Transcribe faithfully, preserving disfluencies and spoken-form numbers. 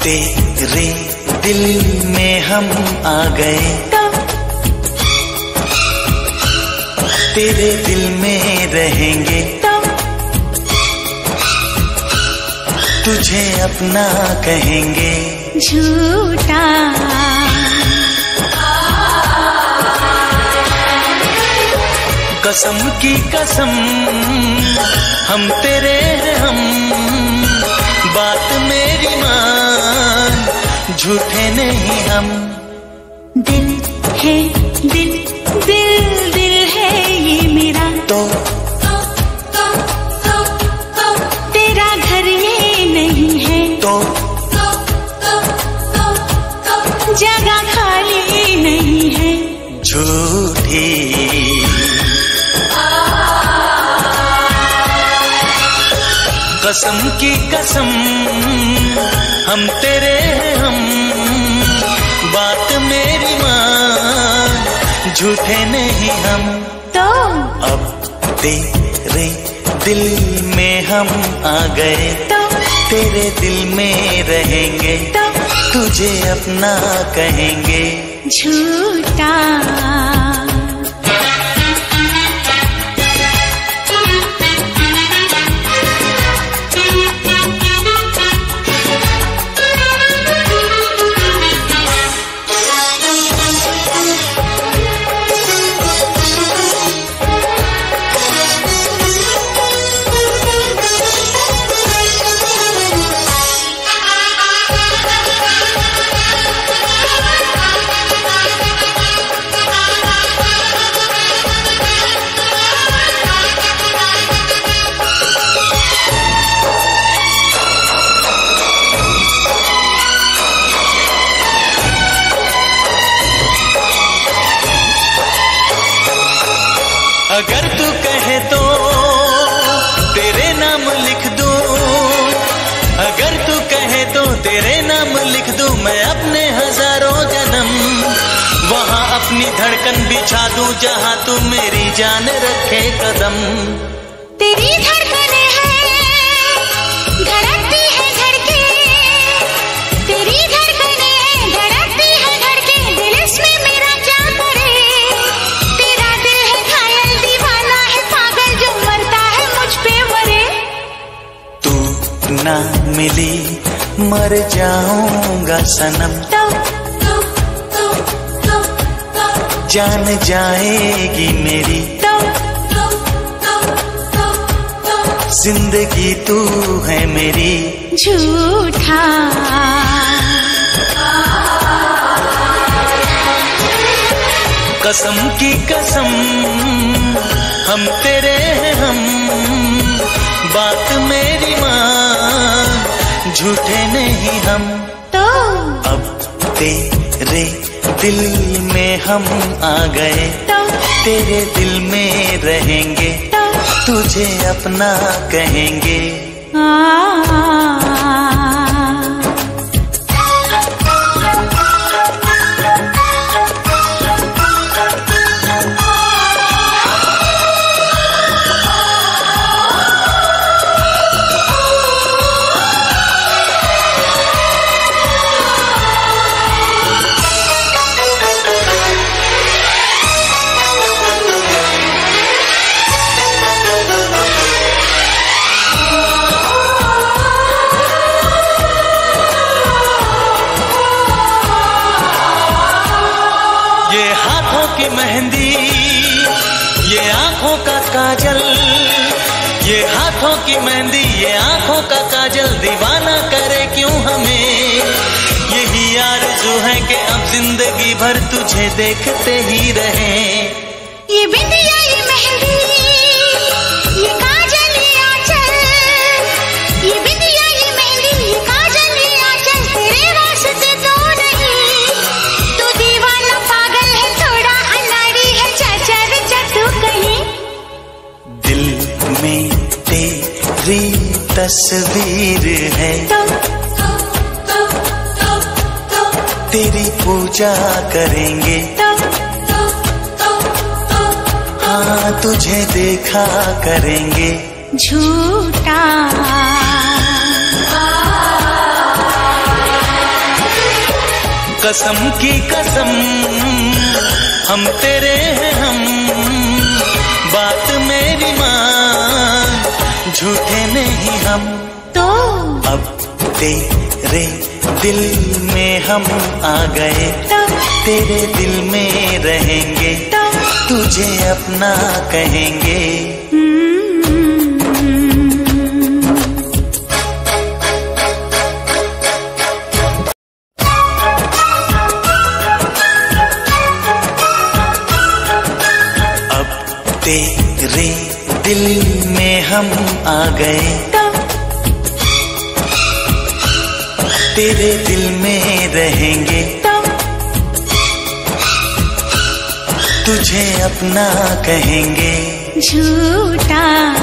तेरे दिल में हम आ गए, तेरे दिल में रहेंगे, तुझे अपना कहेंगे। झूठा कसम की कसम हम तेरे हैं हम, बात मेरी मान, झूठे नहीं हम। दिल है दिल दिल दिल है ये मेरा, तो तेरा घर ये नहीं है, तो जगह खाली नहीं है। झूठी कसम की कसम हम तेरे हैं हम, बात मेरी मान, झूठे नहीं हम। तो अब तेरे दिल में हम आ गए, तो तेरे दिल में रहेंगे, तो तुझे अपना कहेंगे। झूठा अगर तू कहे तो तेरे नाम लिख दूं, अगर तू कहे तो तेरे नाम लिख दूं, मैं अपने हजारों जन्म वहां अपनी धड़कन बिछा दूं, जहां तू मेरी जान रखे कदम। तेरी धड़कने हैं धड़कती है धड़के, तेरी धड़कने हैं धड़कती है धड़के, दिल इसमें मेरा क्या करे। तेरा दिल है घायल दीवाना है पागल, जो मरता है मुझ पे मरे। तू ना मिली मर जाऊंगा सनम, तो, तो, तो, तो, तो, जान जाएगी मेरी, तो, तो, तो, तो, तो, जिंदगी तू है मेरी। झूठा कसम की कसम हम तेरे हैं हम, बात मेरी मान, झूठे नहीं हम। तो अब तेरे दिल में हम आ गए, तो तेरे दिल में रहेंगे, तो तुझे अपना कहेंगे। आ ये हाथों की मेहंदी, ये आंखों का काजल, ये हाथों की मेहंदी, ये आंखों का काजल, दीवाना करे क्यों हमें। यही आरज़ू है कि अब जिंदगी भर तुझे देखते ही रहें। ये बिंदिया ये मेहंदी ये काजल ये आंचल, ये बिंदिया ये मेहंदी ये काजल ये आंचल, तेरे वास्ते तो नहीं। तू दीवाना पागल है थोड़ा अनाड़ी है, चाचा रे तू कहीं। दिल में तेरी तस्वीर है, तो, तो, तो, तो, तो, तेरी पूजा करेंगे, तो, तो, तो, तो, हाँ तुझे देखा करेंगे। झूठा कसम की कसम हम तेरे हैं हम, बात मेरी मान झूठे नहीं हम। तो अब तेरे दिल में हम आ गए, तो तेरे दिल में रहेंगे, तो तुझे अपना कहेंगे। तेरे दिल में हम आ गए, तेरे दिल में रहेंगे, तुझे अपना कहेंगे। झूठा